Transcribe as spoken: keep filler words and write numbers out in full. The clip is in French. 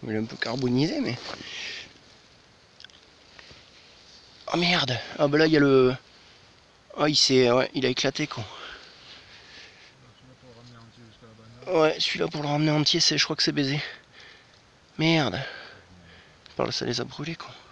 il est un peu carbonisé, mais... Oh merde. Ah bah là, il y a le... Oh, il s'est... Ouais, il a éclaté, quoi. Ouais, celui-là pour le ramener entier, c'est, je crois que c'est baisé. Merde. Par là, ça les a brûlés, quoi.